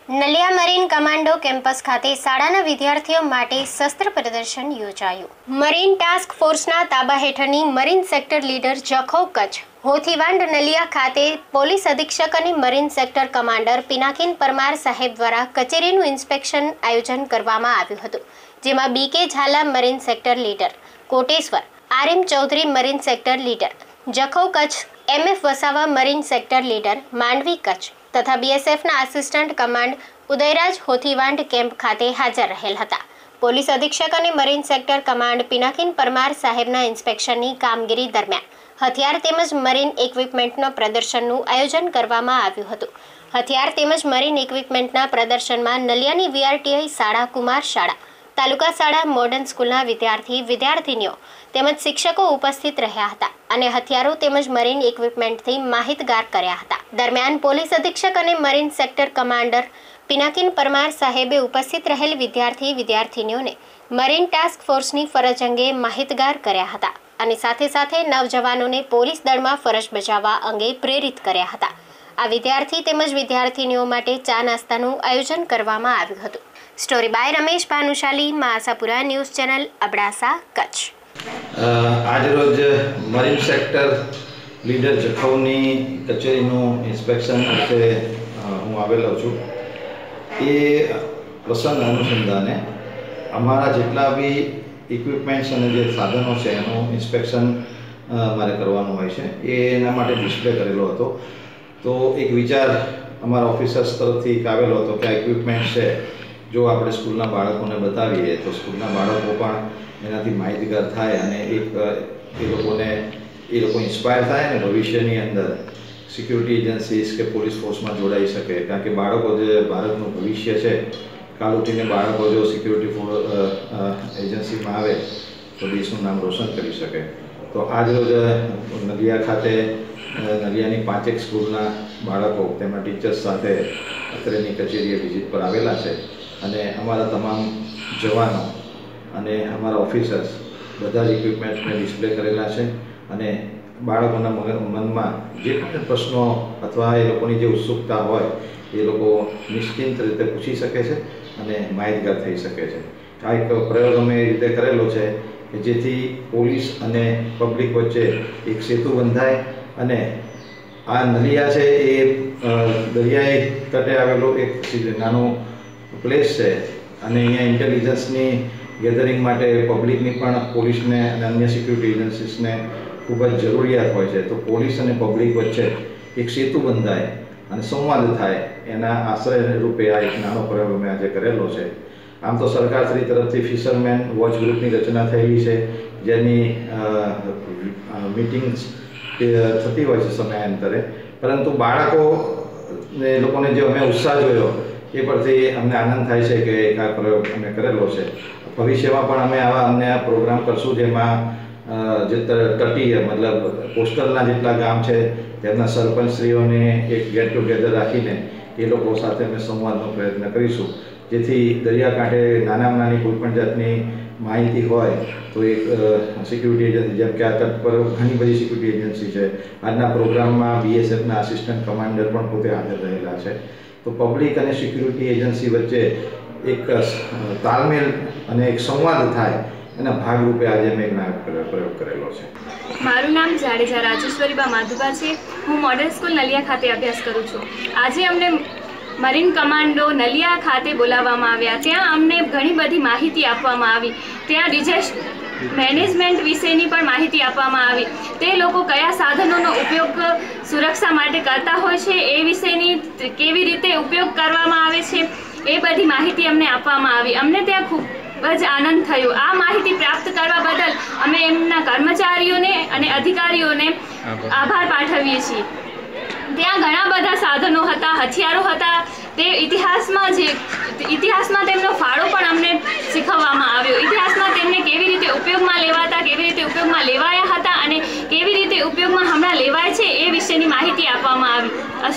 Naliya marine commando campus ખાતે શાળાના વિદ્યાર્થીઓ માટે શસ્ત્ર પ્રદર્શન યોજાયું। મરીન ટાસ્ક ફોર્સના તાબા હેઠળની marine sector leader Jakhau Kutch Hothiwand Naliya ખાતે પોલીસ અધિક્ષક અને marine sector commander Pinakin Parmar સાહેબ દ્વારા કચેરીનું ઇન્સ્પેક્શન આયોજન કરવામાં આવ્યું હતું, જેમાં BK Jhala marine sector leader, Koteshwar RM Chaudhary marine sector leader, Jakhau Kutch MF Vasava marine sector leader, Mandvi Kutch તથા બીએસએફના assistant command Udayraj Hothiwand camp ખાતે હાજર રહેલ હતા। પોલીસ અધિક્ષક અને marine sector command Pinakin Parmar સાહેબના ઇન્સ્પેક્શનની કામગીરી દરમિયાન હથિયાર તેમજ મરીન ઇક્વિપમેન્ટના પ્રદર્શનનું આયોજન કરવામાં આવ્યું હતું। હથિયાર તેમજ મરીન ઇક્વિપમેન્ટના પ્રદર્શનમાં નલિયાની વીઆરટીઆઈ શાળા, કુમાર શાળા, તાલુકા શાળા, મોડર્ન સ્કૂલના વિદ્યાર્થીનીઓ તેમજ શિક્ષકો ઉપસ્થિત રહ્યા હતા અને હથિયારો તેમજ મરીન ઇક્વિપમેન્ટથી માહિતગાર કર્યા હતા। દરમિયાન પોલીસ અધિક્ષક અને marine sector commander Pinakin Parmar સાહેબે ઉપસ્થિત રહેલ વિદ્યાર્થીનીઓને મરીન ટાસ્ક ફોર્સની ફરજ અંગે માહિતગાર કર્યા હતા અને સાથે સાથે નવજવાનોને પોલીસ દળમાં ફરજ બજાવવા અંગે પ્રેરિત કર્યા હતા। આ વિદ્યાર્થી તેમજ વિદ્યાર્થીનીઓ માટે ચા નાસ્તાનું આયોજન કરવામાં આવ્યું હતું। Story by Ramesh Bhanushali, Ashapura news channel, Abdasa, Kutch. આજ રોજ મરીન સેક્ટર લીડર જખૌની કચેરીનું ઇન્સ્પેક્શન અર્થે હું આવેલો છું। એ પ્રસંગ અનુસંધાને અમારા જેટલા બી ઇક્વિપમેન્ટ્સ અને જે સાધનો છે એનું ઇન્સ્પેક્શન મારે કરવાનું હોય છે, એના માટે ડિસ્પ્લે કરેલો હતો। તો એક વિચાર અમારા ઓફિસર્સ તરફથી આવેલો હતો કે આ ઇક્વિપમેન્ટ છે, જો આપણે સ્કૂલના બાળકોને બતાવીએ તો સ્કૂલના બાળકો પણ એનાથી માહિતગાર થાય અને એ લોકો ઇન્સ્પાયર થાય અને ભવિષ્યની અંદર સિક્યુરિટી એજન્સીસ કે પોલીસ ફોર્સમાં જોડાઈ શકે। કારણ કે બાળકો જે ભારતનું ભવિષ્ય છે, કાલ ઉઠીને બાળકો જો સિક્યુરિટી એજન્સીમાં આવે તો દેશનું નામ રોશન કરી શકે। તો આજ રોજ નલિયા ખાતે નલિયાની 5 સ્કૂલના બાળકો તેમના ટીચર્સ સાથે અત્રેની કચેરીએ વિઝિટ પર આવેલા છે અને અમારા તમામ જવાનો અને અમારા ઓફિસર્સ બધા જ ઇક્વિપમેન્ટ્સને ડિસ્પ્લે કરેલા છે અને બાળકોના મનમાં જે પણ પ્રશ્નો અથવા એ લોકોની જે ઉત્સુકતા હોય એ લોકો નિશ્ચિંત રીતે પૂછી શકે છે અને માહિતગાર થઈ શકે છે। આ એક પ્રયોગ અમે એ રીતે કરેલો છે કે જેથી પોલીસ અને પબ્લિક વચ્ચે એક સેતુ બંધાય અને આ નલિયા છે એ દરિયાઈ તટે આવેલો એક નાનું પ્લેસ છે અને અહીંયા ઇન્ટેલિજન્સની ગેધરિંગ માટે પબ્લિકની પણ પોલીસને અને અન્ય સિક્યુરિટી એજન્સીસને ખૂબ જ જરૂરિયાત હોય છે। તો પોલીસ અને પબ્લિક વચ્ચે એક સેતુ બંધાય અને સંવાદ થાય, એના આશ્રય રૂપે આ એક નાનો પ્રયોગ અમે આજે કરેલો છે। આમ તો સરકારશ્રી તરફથી ફિશરમેન વોચ ગ્રુપની રચના થયેલી છે, જેની મીટિંગ્સ થતી હોય છે સમયાંતરે, પરંતુ બાળકોને લોકોને જે અમે ઉત્સાહ જોયો એ પરથી અમને આનંદ થાય છે કે એક આ પ્રયોગ અમે કરેલો છે। ભવિષ્યમાં પણ અમે અન્ય પ્રોગ્રામ કરશું, જેમાં જે તટીય મતલબ કોસ્ટલના જેટલા ગામ છે તેમના સરપંચશ્રીઓને એક ગેટ ટુગેધર રાખીને એ લોકો સાથે અમે સંવાદનો પ્રયત્ન કરીશું, જેથી દરિયાકાંઠે નાનામાં નાની કોઈપણ જાતની માહિતી હોય તો એક સિક્યુરિટી એજન્સી, જેમ કે આ તટ પર ઘણી બધી સિક્યુરિટી એજન્સી છે, આજના પ્રોગ્રામમાં બીએસએફના આસિસ્ટન્ટ કમાન્ડર પણ પોતે હાજર રહેલા છે। તો પબ્લિક અને સિક્યુરિટી એજન્સી વચ્ચે એક તાલમેલ અને એક સંવાદ થાય એના ભાગરૂપે આજે અમે એક પ્રયોગ કરેલો છે। મારું નામ જાડેજા રાજેશ્વરીબા માધુબા છે। હું મોડર્ન સ્કૂલ નલિયા ખાતે અભ્યાસ કરું છું। આજે અમને મરીન કમાન્ડો નલિયા ખાતે બોલાવવામાં આવ્યા। ત્યાં અમને ઘણી બધી માહિતી આપવામાં આવી। ત્યાં ડિઝાસ્ટર મેનેજમેન્ટ વિશેની પણ માહિતી આપવામાં આવી। તે લોકો કયા સાધનોનો ઉપયોગ સુરક્ષા માટે કરતા હોય છે, એ વિશેની કેવી રીતે ઉપયોગ કરવામાં આવે છે, એ બધી માહિતી અમને આપવામાં આવી। અમને ત્યાં ખૂબ જ આનંદ થયો। આ માહિતી પ્રાપ્ત કરવા બદલ અમે એમના કર્મચારીઓને અને અધિકારીઓને આભાર પાઠવીએ છીએ। ત્યાં ઘણા બધા સાધનો હતા, હથિયારો હતા, તે ઇતિહાસમાં તેમનો ફાળો પણ અમને શીખવવામાં આવ્યો। ઇતિહાસમાં તેમને કેવી રીતે ઉપયોગમાં લેવાતા, કેવી રીતે ઉપયોગમાં લેવાયા હતા અને કેવી રીતે ઉપયોગમાં હમણાં લેવાય છે, એ વિશેની માહિતી આપવામાં આવી।